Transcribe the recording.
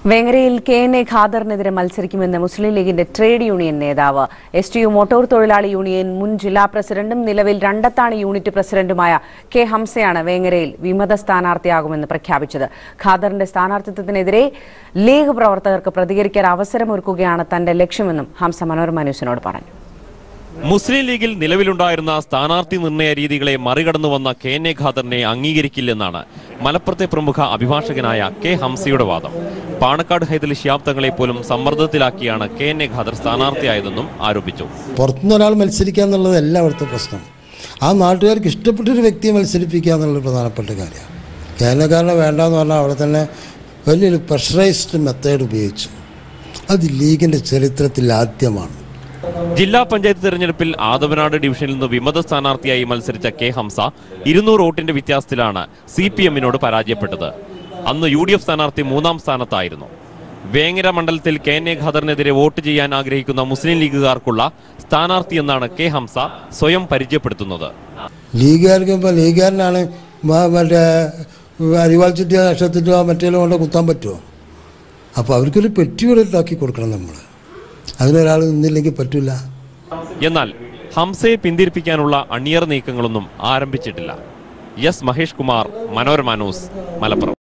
Vengara K N A Khader Nedre Malsirikimenna Muslim League Trade Union Nedava, STU Motor Tholilali Union, Mun Jilla Presidendum, Nilavil Randathani Unity Presidentumaya, K Hamsayana, Vengara, Vimada Stanarthiagumennu പ്രഖ്യാപിച്ചത്. ഖാദറിന്റെ സ്ഥാനാർത്ഥിത്വത്തിനെതിരെ league പ്രവർത്തകർക്ക് പ്രതികരിക്കാൻ അവസരമൊരുക്കുകയാണ് തന്റെ ലക്ഷ്യമെന്നും ഹംസ മനോരമ ന്യൂസിനോട് പറഞ്ഞു. മുസ്ലിം ലീഗിൽ നിലവിലുണ്ടായിരുന്ന സ്ഥാനാർത്ഥി നിർണയ രീതികളെ മറികടന്നു വന്ന K N A ഖാദറിനെ അംഗീകരിക്കില്ലെന്നാണ് മലപ്പുറത്തെ പ്രമുഖ അഭിഭാഷകനായ K ഹംസയുടെ വാദം. പാണക്കാട് ഹൈദലി ശിഹാബ് തങ്ങളെ പോലും സമ്മർദ്ദത്തിലാക്കിയാണ് K N A ഖാദർ സ്ഥാനാർത്ഥിയായതെന്നും ആരോപിച്ചു. പുറത്തുനിന്ന് ഒരാൾ മത്സരിക്കുക എന്നുള്ളത് എല്ലായിടത്തും പ്രശ്നം. ആ നാട്ടുകാർക്ക് ഇഷ്ടപ്പെട്ടൊരു വ്യക്തിയെ മത്സരിപ്പിക്കുക എന്നുള്ളത് പ്രധാനപ്പെട്ട കാര്യമാണ്. K N A ക്കാരനെ വേണ്ടെന്ന് പറഞ്ഞാൽ അവിടെ തന്നെ വലിയൊരു പ്രഷറൈസ്ഡ് മെത്തേഡ് ഉപയോഗിച്ചു. അത് ലീഗിന്റെ ചരിത്രത്തിൽ ആദ്യമാണ്. ജില്ലാ പഞ്ചായത്ത് തെരഞ്ഞെടുപ്പിൽ ആദവനാട് ഡിവിഷനിൽ നിന്ന് വിമത സ്ഥാനാർത്ഥിയായി മത്സരിച്ച K ഹംസ 200 വോട്ടിന്റെ വ്യത്യാസത്തിലാണ് CPM-നോട് പരാജയപ്പെട്ടത്. അന്ന് UDF സ്ഥാനാർത്ഥി 3ാം സ്ഥാനത്തായിരുന്നു. വേങ്ങര മണ്ഡലത്തിൽ K N A ഖാദറിനെതിരെ വോട്ട് ചെയ്യാൻ ആഗ്രഹിക്കുന്ന മുസ്ലിം ലീഗുകാർക്കുള്ള സ്ഥാനാർത്ഥി എന്നാണ് K ഹംസ സ്വയം പരിചയപ്പെടുത്തുന്നത്. ലീഗുകാരനാണ് മറ്റേ അരിവാൾ ചുറ്റിയ നക്ഷത്രത്തിലോ മറ്റേലോ കൊണ്ട് കുത്താൻ പറ്റുമോ? അപ്പോൾ അവർക്കൊരു പെറ്റിയോടെ ഉണ്ടാക്കി കൊടുക്കണം നമ്മൾ. അതിനൊരാൾ നിന്നില്ലെങ്കിൽ പറ്റില്ല. എന്നാൽ ഹംസയെ പിന്തിരിപ്പിക്കാനുള്ള അണിയറ നീക്കങ്ങളൊന്നും ആരംഭിച്ചിട്ടില്ല. S Mahesh Kumar, Manorama news, Malappuram.